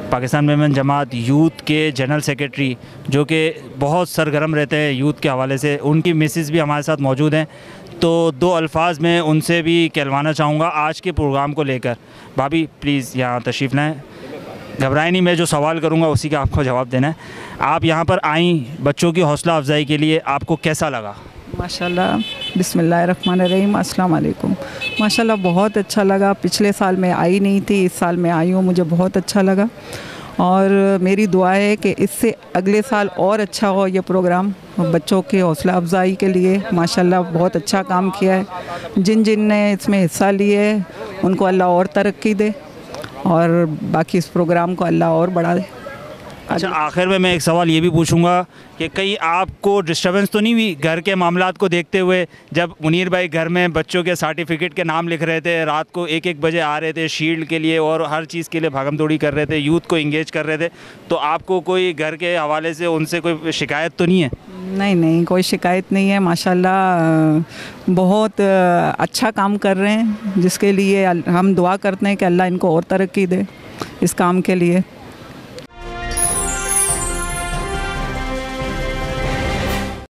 Pakistan Memon Jamat youth के general secretary, जो कि बहुत सरगर्म रहते हैं यूथ के हवाले से, उनकी मिसेस भी हमारे साथ मौजूद हैं। तो दो अल्फाज में उनसे भी कहलवाना चाहूँगा आज के प्रोग्राम को लेकर। भाभी प्लीज़ यहाँ तशरीफ़ लाएँ, घबराएं नहीं, मैं जो सवाल करूँगा उसी का आपको जवाब देना है। आप यहाँ पर आईं बच्चों की हौसला अफजाई के लिए, आपको कैसा लगा? माशाल्लाह, बिस्मिल्लाहिर्रहमानिर्रहीम, अस्सलाम वालेकुम। माशाल्लाह बहुत अच्छा लगा। पिछले साल मैं आई नहीं थी, इस साल मैं आई हूँ, मुझे बहुत अच्छा लगा और मेरी दुआ है कि इससे अगले साल और अच्छा हो ये प्रोग्राम। बच्चों के हौसला अफजाई के लिए माशाल्लाह बहुत अच्छा काम किया है। जिन जिन ने इसमें हिस्सा लिए उनको अल्लाह और तरक्की दे और बाकी इस प्रोग्राम को अल्लाह और बढ़ा दे। अच्छा, आखिर में मैं एक सवाल ये भी पूछूंगा कि कहीं आपको डिस्टर्बेंस तो नहीं हुई घर के मामलात को देखते हुए, जब मुनीर भाई घर में बच्चों के सर्टिफिकेट के नाम लिख रहे थे, रात को 1-1 बजे आ रहे थे शील्ड के लिए और हर चीज़ के लिए भागम दौड़ी कर रहे थे, यूथ को इंगेज कर रहे थे, तो आपको कोई घर के हवाले से उनसे कोई शिकायत तो नहीं है? नहीं नहीं, कोई शिकायत नहीं है। माशाल्लाह बहुत अच्छा काम कर रहे हैं, जिसके लिए हम दुआ करते हैं कि अल्लाह इनको और तरक्की दे इस काम के लिए।